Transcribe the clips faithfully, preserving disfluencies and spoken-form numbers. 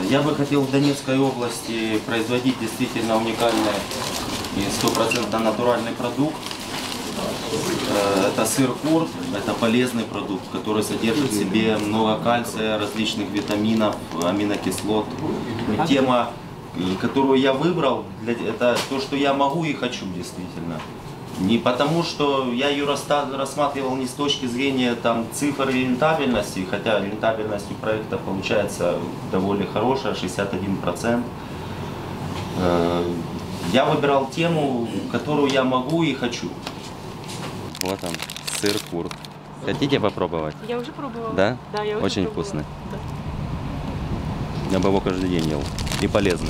Я бы хотел в Донецкой области производить действительно уникальный и стопроцентно натуральный продукт. Это сыр курд, это полезный продукт, который содержит в себе много кальция, различных витаминов, аминокислот. Тема, которую я выбрал, это то, что я могу и хочу действительно. Не потому, что я ее рассматривал не с точки зрения там, цифр и рентабельности, хотя рентабельность у проекта получается довольно хорошая, шестьдесят один процент. Я выбирал тему, которую я могу и хочу. Вот он, сыр курд. Хотите попробовать? Я уже пробовала. Да? Да, я уже Очень пробовала. вкусный. Да. Я бы его каждый день ел. И полезный.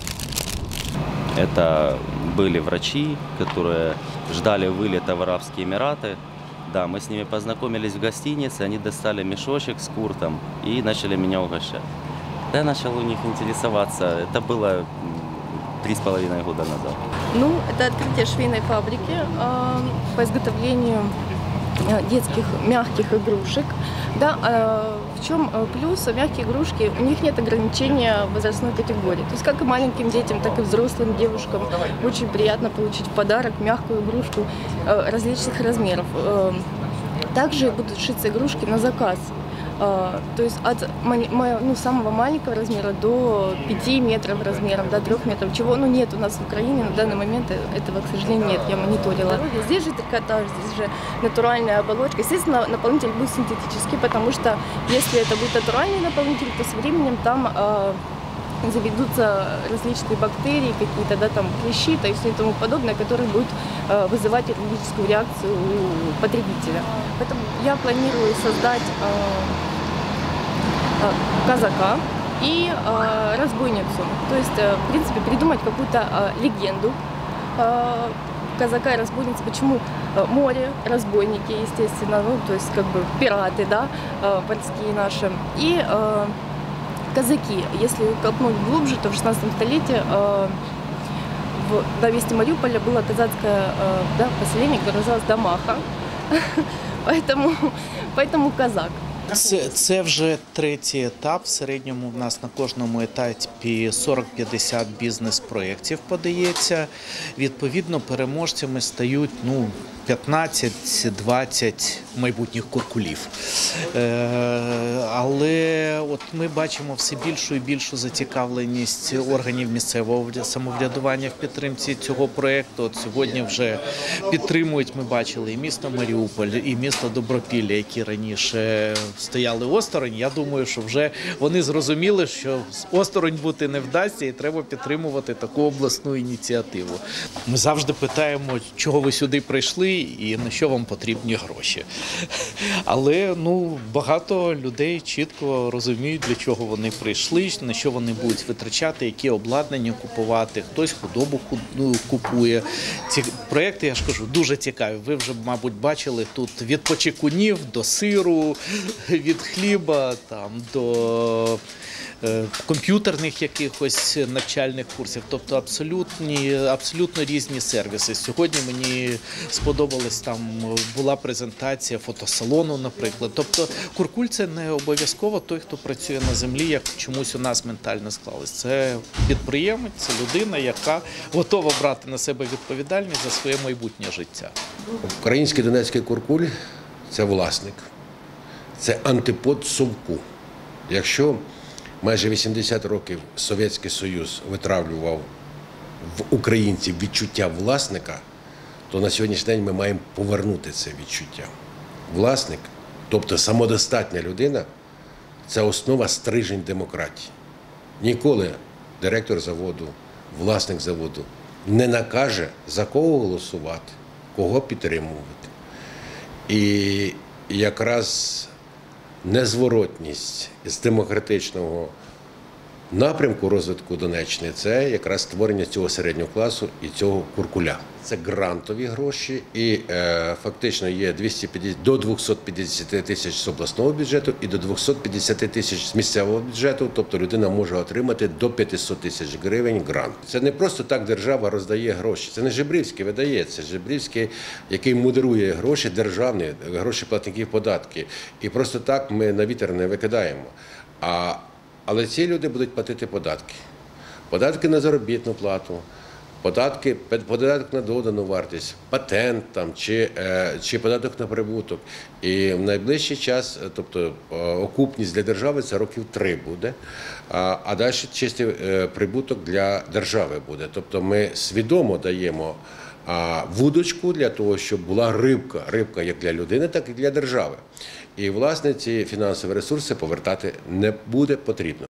Это были врачи, которые ждали вылета в Арабские Эмираты. Да, мы с ними познакомились в гостинице, они достали мешочек с куртом и начали меня угощать. Я начал у них интересоваться. Это было три с половиной года назад. Ну, это открытие швейной фабрики э, по изготовлению детских мягких игрушек. Да, э, в чем плюс мягкие игрушки? У них нет ограничения возрастной категории. То есть как и маленьким детям, так и взрослым девушкам очень приятно получить в подарок мягкую игрушку э, различных размеров. Э, также будут шиться игрушки на заказ. Uh, то есть от ну, самого маленького размера до пяти метров размером, до трёх метров, чего ну, нет у нас в Украине на данный момент, этого, к сожалению, нет, я мониторила. Здесь же трикотаж, здесь же натуральная оболочка. Естественно, наполнитель будет синтетический, потому что если это будет натуральный наполнитель, то со временем там uh, заведутся различные бактерии, какие-то, да, там, клещи, то есть и тому подобное, которые будут э, вызывать аллергическую реакцию у потребителя. Поэтому я планирую создать э, э, казака и э, разбойницу. То есть, э, в принципе, придумать какую-то э, легенду э, казака и разбойницы. Почему э, море, разбойники, естественно, ну, то есть, как бы, пираты, да, э, морские наши. И э, казаки. Если копнуть глубже, то в шестнадцатом столетии э, в, на месте Мариуполя было казацкое э, да, поселение, которое называлось Дамаха. поэтому, поэтому казак. Це, це вже третій етап. В середньому в нас на кожному етапі сорок-п'ятдесят бізнес-проєктів подається. Відповідно, переможцями стають ну, п'ятнадцять-двадцять майбутніх куркулів. Е, але от ми бачимо все більшу і більшу зацікавленість органів місцевого самоврядування в підтримці цього проєкту. От сьогодні вже підтримують, ми бачили, і місто Маріуполь, і місто Добропілля, які раніше стояли осторонь. Я думаю, що вже вони зрозуміли, що осторонь бути не вдасться і треба підтримувати таку обласну ініціативу. Ми завжди питаємо, чого ви сюди прийшли і на що вам потрібні гроші. Але ну, багато людей чітко розуміють, для чого вони прийшли, на що вони будуть витрачати, які обладнання купувати, хтось худобу купує. Ці проєкти, я ж кажу, дуже цікаві. Ви вже, мабуть, бачили тут від почекунів до сиру, від хліба там, до комп'ютерних якихось навчальних курсів, тобто абсолютні, абсолютно різні сервіси. Сьогодні мені сподобалась, там була презентація фотосалону, наприклад. Тобто куркуль – це не обов'язково той, хто працює на землі, як чомусь у нас ментально склалось. Це підприємець, це людина, яка готова брати на себе відповідальність за своє майбутнє життя. Український донецький куркуль – це власник. Це антипод совку. Якщо майже вісімдесят років Совєтський Союз витравлював в українців відчуття власника, то на сьогоднішній день ми маємо повернути це відчуття. Власник, тобто самодостатня людина, це основа стрижень демократії. Ніколи директор заводу, власник заводу не накаже, за кого голосувати, кого підтримувати. І якраз незворотність з демократичного напрямку розвитку Донеччини – це якраз створення цього середнього класу і цього куркуля. Це грантові гроші і е, фактично є двісті п'ятдесят, до двохсот п'ятдесят тисяч з обласного бюджету і до двохсот п'ятдесят тисяч з місцевого бюджету, тобто людина може отримати до п'ятисот тисяч гривень грант. Це не просто так держава роздає гроші, це не Жебрівський видає, це Жебрівський, який модерує гроші державні, гроші платників податків. І просто так ми на вітер не викидаємо. А Але ці люди будуть платити податки. Податки на заробітну плату, податки, податок на додану вартість, патент там, чи, е, чи податок на прибуток. І в найближчий час, тобто окупність для держави це років три буде, а, а далі чистий е, прибуток для держави буде. Тобто ми свідомо даємо а, вудочку для того, щоб була рибка, рибка як для людини, так і для держави. І, власне, ці фінансові ресурси повертати не буде потрібно.